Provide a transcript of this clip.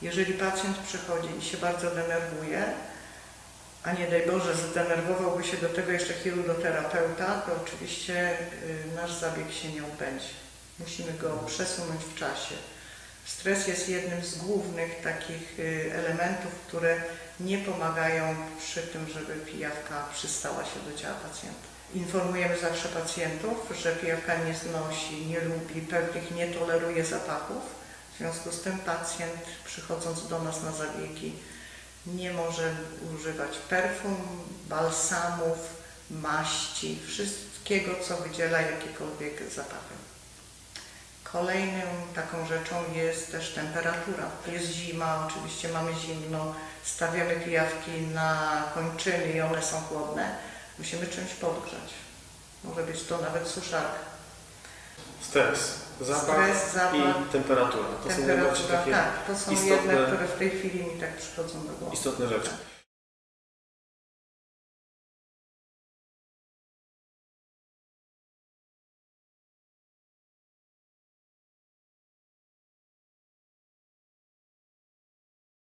Jeżeli pacjent przychodzi i się bardzo denerwuje, a nie daj Boże, zdenerwowałby się do tego jeszcze chirurgoterapeuta, to oczywiście nasz zabieg się nie odbędzie. Musimy go przesunąć w czasie. Stres jest jednym z głównych takich elementów, które nie pomagają przy tym, żeby pijawka przystała się do ciała pacjenta. Informujemy zawsze pacjentów, że pijawka nie znosi, nie lubi, pewnych nie toleruje zapachów. W związku z tym pacjent, przychodząc do nas na zabiegi, nie może używać perfum, balsamów, maści, wszystkiego, co wydziela jakiekolwiek zapachy. Kolejną taką rzeczą jest też temperatura. Jest zima, oczywiście mamy zimno, stawiamy pijawki na kończyny i one są chłodne. Musimy czymś podgrzać. Może być to nawet suszarka. Stres, zapach i temperatura. To są najbardziej takie tak, to są istotne, jedne, które w tej chwili mi tak przychodzą do głowy. istotne rzeczy.